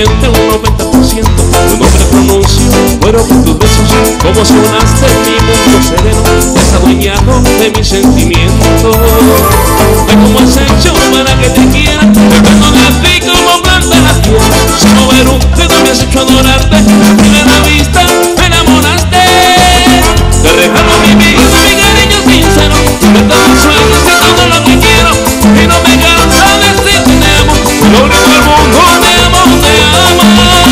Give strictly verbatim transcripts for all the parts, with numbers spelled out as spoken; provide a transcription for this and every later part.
mente un noventa por ciento. Tu nombre pronuncio, muero por tus besos. Como sonaste en mi mundo sereno, has adueñado de mis sentimientos. Ve cómo has hecho para que te quiera, cuando te vi como planta la tierra. Sin mover un dedo me has hecho adorarte. A primera vista me enamoraste. Te regalo mi vida, mi cariño sincero, de todos los sueños y todo lo que quiero. Y no me cansa de decirte te amo. Lo único del mundo, te amo, te amo.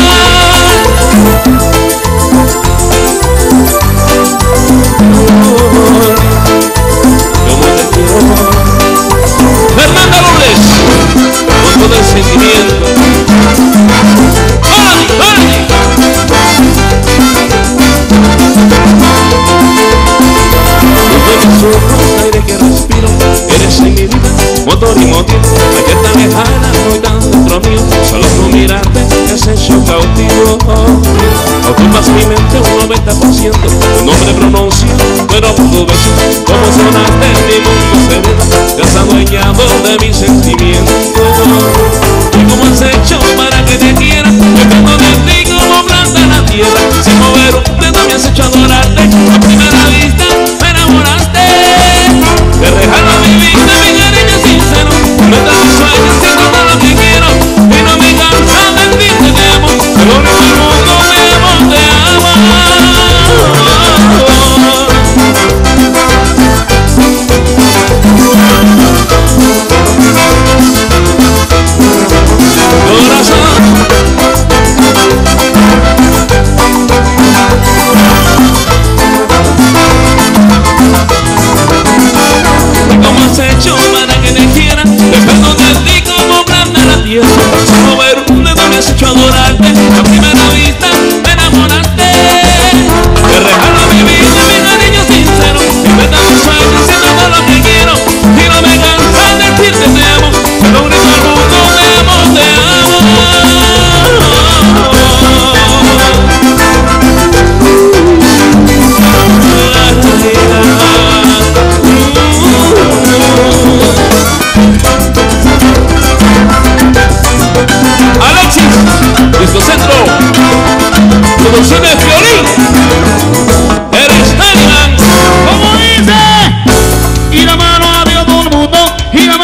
Como te quiero. Fernanda Lourdes, con todo el sentimiento. ¡Ay, ay! Tú eres un aire que respiro, eres en mi vida, motor y motivo. Ayer tan lejana, hoy tan dentro mío. Solo tú mirarte me has hecho cautivo. Ocupas mi mente un noventa por ciento. Tu nombre pronuncio, pero por tu beso. Como sonaste en mi mundo sereno, te has adueñado de mis sentimientos. Y como has hecho para que te quiera, yo tengo de ti como planta en la tierra. Sin mover un dedo me has hecho adorarte. A primera vista me enamoraste. Te regalo mi vida, mi cariño sincero, de todos los sueños y todo lo que quiero. Y no me cansa de decirte te amo. Lo único del mundo, te amo, te amo. Corazón, ¿cómo has hecho para que te quiera? Dejando de ti como planta en la tierra. Sin mover un dedo me has hecho adorarte. A primera vista me enamoraste. Te regalo mi vida, mi cariño sincero, de todos los sueños y todo lo que quiero. Y no me cansa de decirte te amo. Lo único del mundo, te amo, te amo. Alexis, Disco Centro, Producciones Violín, eres Taniman. Como dice, y la mano a Dios todo el mundo, y la